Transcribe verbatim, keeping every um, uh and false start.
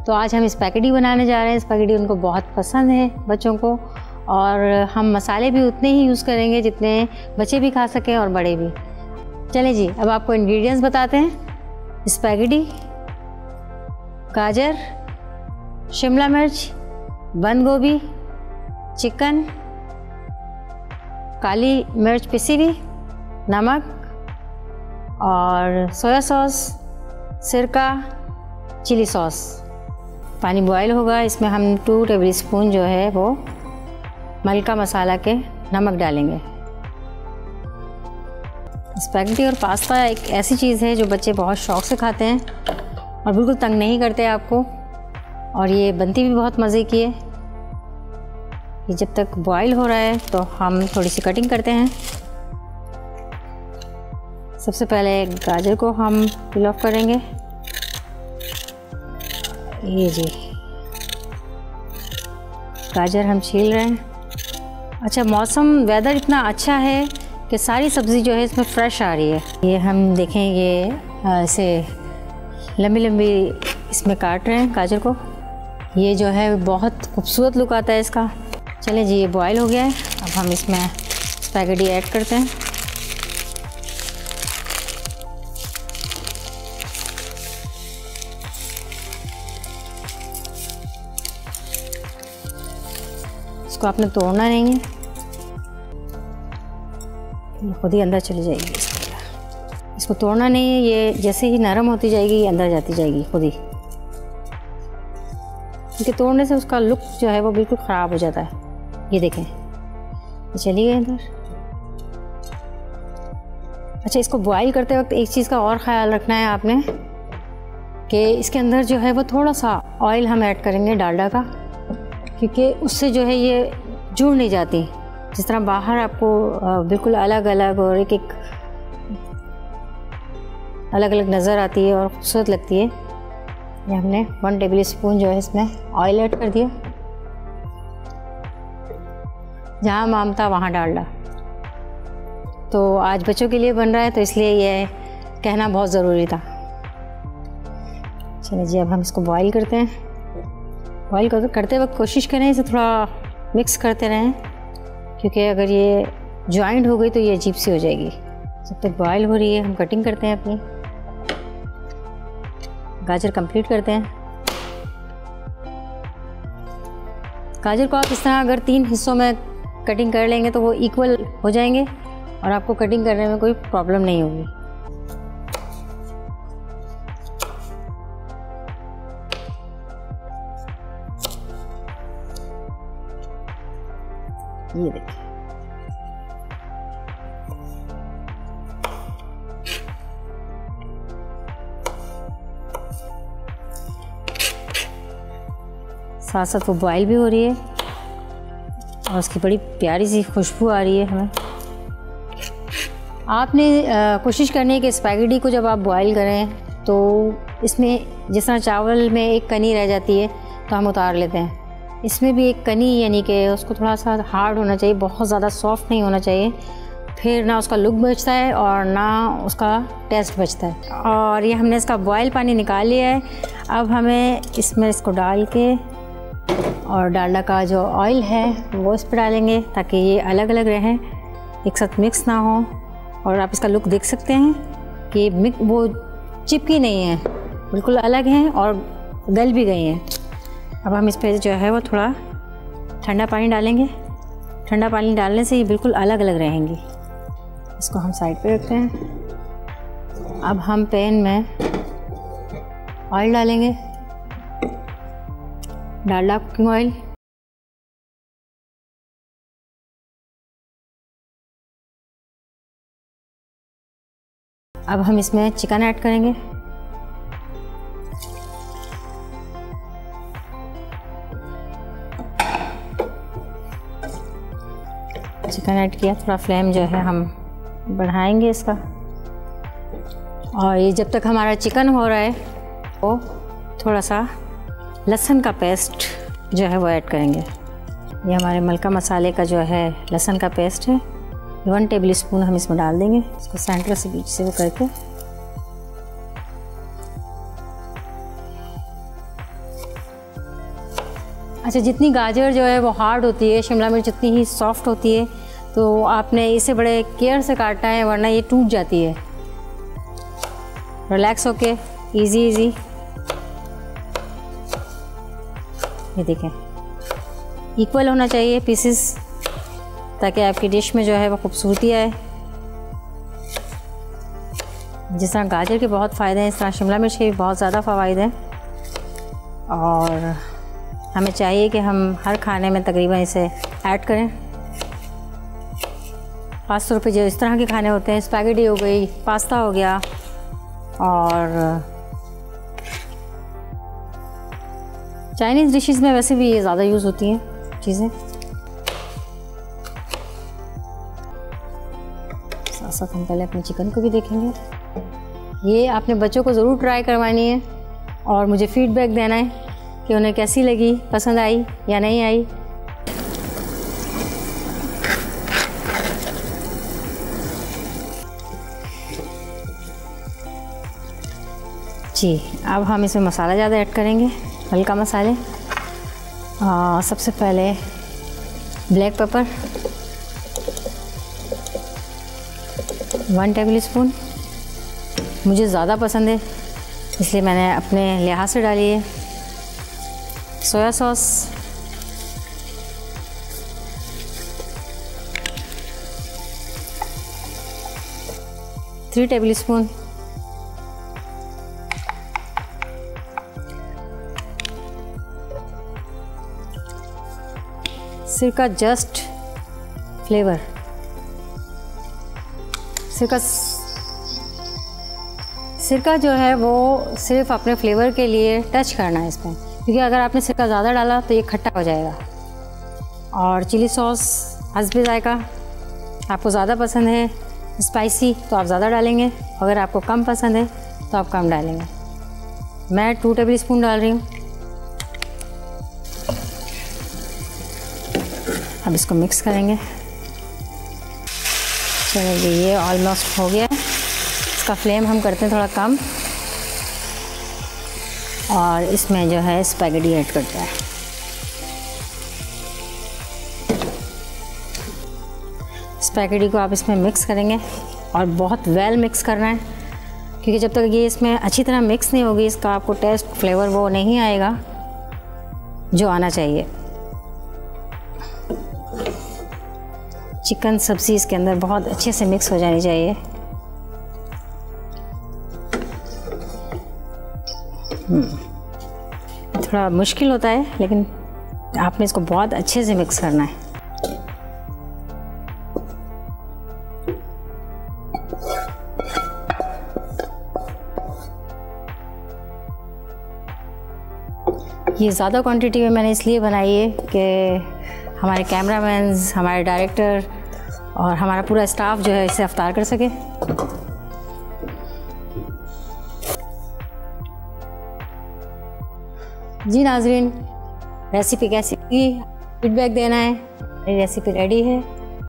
तो आज हम स्पैगेटी बनाने जा रहे हैं। स्पैगेटी उनको बहुत पसंद है बच्चों को, और हम मसाले भी उतने ही यूज़ करेंगे जितने बच्चे भी खा सकें और बड़े भी। चलें जी, अब आपको इंग्रेडिएंट्स बताते हैं। स्पैगेटी, गाजर, शिमला मिर्च, बंद गोभी, चिकन, काली मिर्च पिसी हुई, नमक और सोया सॉस, सिरका, चिली सॉस। पानी बॉयल होगा, इसमें हम टू टेबल स्पून जो है वो मलका मसाला के नमक डालेंगे। स्पैगेटी और पास्ता एक ऐसी चीज़ है जो बच्चे बहुत शौक़ से खाते हैं और बिल्कुल तंग नहीं करते आपको, और ये बनती भी बहुत मज़े की है। ये जब तक बॉयल हो रहा है तो हम थोड़ी सी कटिंग करते हैं। सबसे पहले गाजर को हम पील ऑफ करेंगे। ये जी, गाजर हम छील रहे हैं। अच्छा, मौसम वेदर इतना अच्छा है कि सारी सब्ज़ी जो है इसमें फ़्रेश आ रही है। ये हम देखें, ये ऐसे लंबी लंबी इसमें काट रहे हैं गाजर को। ये जो है बहुत खूबसूरत लुक आता है इसका। चलें जी, ये बॉयल हो गया है। अब हम इसमें स्पैगेटी ऐड करते हैं। इसको आपने तोड़ना नहीं है, ये खुद ही अंदर चली जाएगी। इसको तोड़ना नहीं है, ये जैसे ही नरम होती जाएगी ये अंदर जाती जाएगी खुद ही, क्योंकि तोड़ने से उसका लुक जो है वो बिल्कुल ख़राब हो जाता है। ये देखें, ये चली गई अंदर। अच्छा, इसको बॉईल करते वक्त एक चीज़ का और ख़्याल रखना है आपने कि इसके अंदर जो है वो थोड़ा सा ऑयल हम ऐड करेंगे डालडा का, क्योंकि उससे जो है ये जुड़ नहीं जाती। जिस तरह बाहर आपको बिल्कुल अलग अलग और एक एक अलग अलग नज़र आती है और खूबसूरत लगती है। ये हमने वन टेबल स्पून जो है इसमें ऑयल ऐड कर दिया। जहाँ माम था वहाँ डालडा। तो आज बच्चों के लिए बन रहा है तो इसलिए ये कहना बहुत ज़रूरी था। चलिए जी, अब हम इसको बॉईल करते हैं। बॉईल करते वक्त कोशिश करें इसे थोड़ा मिक्स करते रहें, क्योंकि अगर ये जॉइंट हो गई तो ये अजीब सी हो जाएगी। जब तक बॉईल हो रही है हम कटिंग करते हैं अपनी। गाजर कंप्लीट करते हैं। गाजर को आप इस तरह अगर तीन हिस्सों में कटिंग कर लेंगे तो वो इक्वल हो जाएंगे और आपको कटिंग करने में कोई प्रॉब्लम नहीं होगी। ये देखिए, साथ साथ वो बॉयल भी हो रही है और उसकी बड़ी प्यारी सी खुशबू आ रही है हमें। आपने कोशिश करनी है कि स्पैगेटी को जब आप बॉयल करें तो इसमें जिस तरह चावल में एक कनी रह जाती है तो हम उतार लेते हैं, इसमें भी एक कनी, यानी कि उसको थोड़ा सा हार्ड होना चाहिए, बहुत ज़्यादा सॉफ्ट नहीं होना चाहिए। फिर ना उसका लुक बचता है और ना उसका टेस्ट बचता है। और ये हमने इसका बॉयल पानी निकाल लिया है। अब हमें इसमें इसको डाल के और डालडा का जो ऑयल है वो इस पर डालेंगे ताकि ये अलग अलग रहें, एक साथ मिक्स ना हो। और आप इसका लुक देख सकते हैं कि मिक्स वो चिपकी नहीं है, बिल्कुल अलग हैं और गल भी गई हैं। अब हम इस पर जो है वो थोड़ा ठंडा पानी डालेंगे। ठंडा पानी डालने से ये बिल्कुल अलग अलग रहेंगी। इसको हम साइड पे रखते हैं। अब हम पैन में ऑयल डालेंगे, डालडा कुकिंग ऑयल। अब हम इसमें चिकन ऐड करेंगे। चिकन ऐड किया, थोड़ा फ्लेम जो है हम बढ़ाएंगे इसका। और ये जब तक हमारा चिकन हो रहा है वो थोड़ा सा लहसुन का पेस्ट जो है वो ऐड करेंगे। ये हमारे मलका मसाले का जो है लहसुन का पेस्ट है, वन टेबल स्पून हम इसमें डाल देंगे। इसको सेंटर से बीच से वो करके अच्छा, जितनी गाजर जो है वो हार्ड होती है, शिमला मिर्च उतनी ही सॉफ्ट होती है, तो आपने इसे बड़े केयर से काटना है वरना ये टूट जाती है। रिलैक्स होके, इजी इजी। ये देखें, इक्वल होना चाहिए पीसेस, ताकि आपकी डिश में जो है वो खूबसूरती आए। जिस तरह गाजर के बहुत फ़ायदे हैं, इस तरह शिमला मिर्च के भी बहुत ज़्यादा फ़वाइद हैं, और हमें चाहिए कि हम हर खाने में तकरीबन इसे ऐड करें। ख़ास तौर पे जो इस तरह के खाने होते हैं, स्पैगेटी हो गई, पास्ता हो गया, और चाइनीज़ डिशेस में वैसे भी ये ज़्यादा यूज़ होती हैं चीज़ें। साथ साथ हम पहले अपने चिकन को भी देखेंगे। ये आपने बच्चों को ज़रूर ट्राई करवानी है और मुझे फ़ीडबैक देना है कि उन्हें कैसी लगी, पसंद आई या नहीं आई। जी, अब हम इसमें मसाला ज़्यादा ऐड करेंगे, हल्का मसाले। आ, सबसे पहले black pepper one tablespoon, मुझे ज़्यादा पसंद है इसलिए मैंने अपने लिहाज से डाली है। Soya sauce three tablespoon, सिरका जस्ट फ्लेवर, सिरका सिरका जो है वो सिर्फ अपने फ्लेवर के लिए टच करना है इसमें, क्योंकि अगर आपने सिरका ज़्यादा डाला तो ये खट्टा हो जाएगा। और चिली सॉस हस्बे जायका, आपको ज़्यादा पसंद है स्पाइसी तो आप ज़्यादा डालेंगे, अगर आपको कम पसंद है तो आप कम डालेंगे। मैं टू टेबल स्पून डाल रही हूँ। अब इसको मिक्स करेंगे। चलिए, ये ऑलमोस्ट हो गया है। इसका फ्लेम हम करते हैं थोड़ा कम, और इसमें जो है स्पैगेटी ऐड करते हैं। स्पैगेटी को आप इसमें मिक्स करेंगे और बहुत वेल मिक्स करना है, क्योंकि जब तक ये इसमें अच्छी तरह मिक्स नहीं होगी, इसका आपको टेस्ट फ्लेवर वो नहीं आएगा जो आना चाहिए। चिकन सब्ज़ी इसके अंदर बहुत अच्छे से मिक्स हो जानी चाहिए। थोड़ा मुश्किल होता है, लेकिन आपने इसको बहुत अच्छे से मिक्स करना है। ये ज़्यादा क्वांटिटी में मैंने इसलिए बनाई है कि हमारे कैमरामैन, हमारे डायरेक्टर और हमारा पूरा स्टाफ जो है इसे अफ्तार कर सके। जी नाज़रीन, रेसिपी कैसी लगी फीडबैक देना है। मेरी रेसिपी रेडी है।